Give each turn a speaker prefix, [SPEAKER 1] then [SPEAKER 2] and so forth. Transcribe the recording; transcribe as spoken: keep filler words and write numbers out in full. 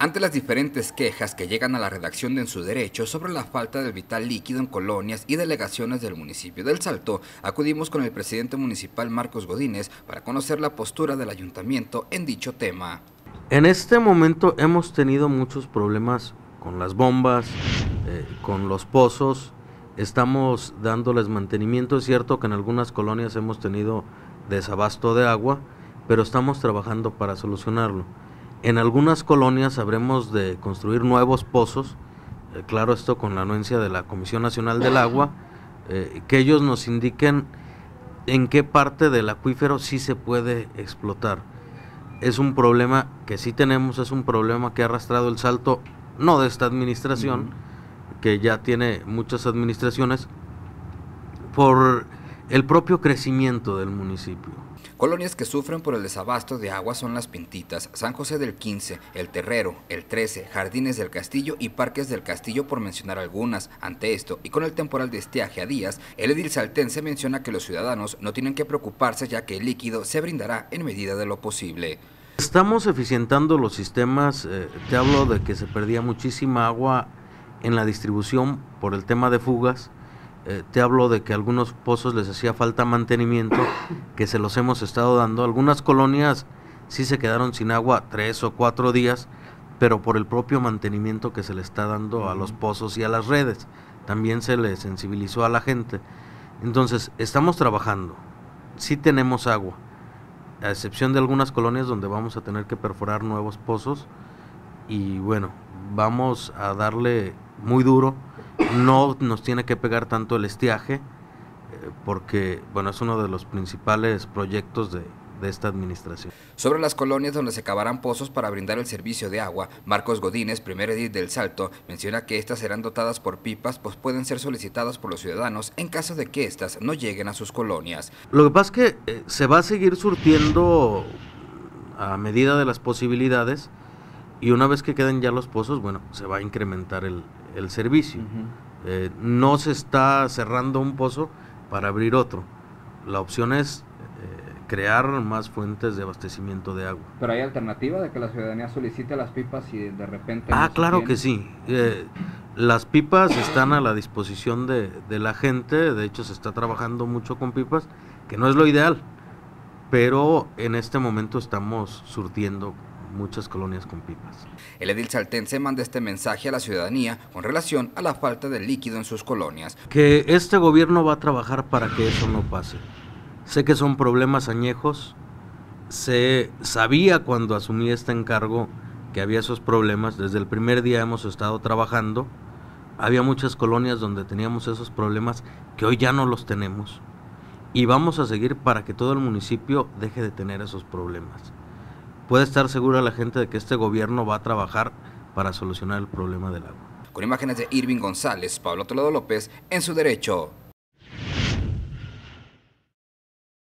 [SPEAKER 1] Ante las diferentes quejas que llegan a la redacción de En su Derecho sobre la falta del vital líquido en colonias y delegaciones del municipio del Salto, acudimos con el presidente municipal Marcos Godínez para conocer la postura del ayuntamiento en dicho tema.
[SPEAKER 2] En este momento hemos tenido muchos problemas con las bombas, eh, con los pozos, estamos dándoles mantenimiento. Es cierto que en algunas colonias hemos tenido desabasto de agua, pero estamos trabajando para solucionarlo. En algunas colonias habremos de construir nuevos pozos, eh, claro, esto con la anuencia de la Comisión Nacional del Agua, eh, que ellos nos indiquen en qué parte del acuífero sí se puede explotar. Es un problema que sí tenemos, es un problema que ha arrastrado el Salto, no de esta administración, uh-huh. que ya tiene muchas administraciones, por el propio crecimiento del municipio.
[SPEAKER 1] Colonias que sufren por el desabasto de agua son Las Pintitas, San José del quince, El Terrero, El trece, Jardines del Castillo y Parques del Castillo, por mencionar algunas. Ante esto, y con el temporal de estiaje a días, el edil saltense menciona que los ciudadanos no tienen que preocuparse, ya que el líquido se brindará en medida de lo posible.
[SPEAKER 2] Estamos eficientando los sistemas, eh, te hablo de que se perdía muchísima agua en la distribución por el tema de fugas. Eh, te hablo de que a algunos pozos les hacía falta mantenimiento, que se los hemos estado dando. Algunas colonias sí se quedaron sin agua tres o cuatro días, pero por el propio mantenimiento que se le está dando a los pozos y a las redes. También se le sensibilizó a la gente. Entonces, estamos trabajando, sí tenemos agua, a excepción de algunas colonias donde vamos a tener que perforar nuevos pozos, y bueno, vamos a darle muy duro. No nos tiene que pegar tanto el estiaje, eh, porque bueno, es uno de los principales proyectos de, de esta administración.
[SPEAKER 1] Sobre las colonias donde se cavarán pozos para brindar el servicio de agua, Marcos Godínez, primer edil del Salto, menciona que estas serán dotadas por pipas, pues pueden ser solicitadas por los ciudadanos en caso de que estas no lleguen a sus colonias.
[SPEAKER 2] Lo que pasa es que eh, se va a seguir surtiendo a medida de las posibilidades, y una vez que queden ya los pozos, bueno, se va a incrementar el, el servicio. Uh-huh. eh, no se está cerrando un pozo para abrir otro. La opción es eh, crear más fuentes de abastecimiento de agua.
[SPEAKER 3] ¿Pero hay alternativa de que la ciudadanía solicite las pipas y de repente...
[SPEAKER 2] Ah,
[SPEAKER 3] no
[SPEAKER 2] claro que sí. Eh, las pipas están a la disposición de, de la gente. De hecho, se está trabajando mucho con pipas, que no es lo ideal, pero en este momento estamos surtiendo muchas colonias con pipas.
[SPEAKER 1] El edil saltense manda este mensaje a la ciudadanía con relación a la falta de líquido en sus colonias.
[SPEAKER 2] Que este gobierno va a trabajar para que eso no pase. Sé que son problemas añejos, se sabía cuando asumí este encargo que había esos problemas. Desde el primer día hemos estado trabajando. Había muchas colonias donde teníamos esos problemas que hoy ya no los tenemos, y vamos a seguir para que todo el municipio deje de tener esos problemas. Puede estar segura la gente de que este gobierno va a trabajar para solucionar el problema del agua.
[SPEAKER 1] Con imágenes de Irving González, Pablo Toledo López, En su Derecho.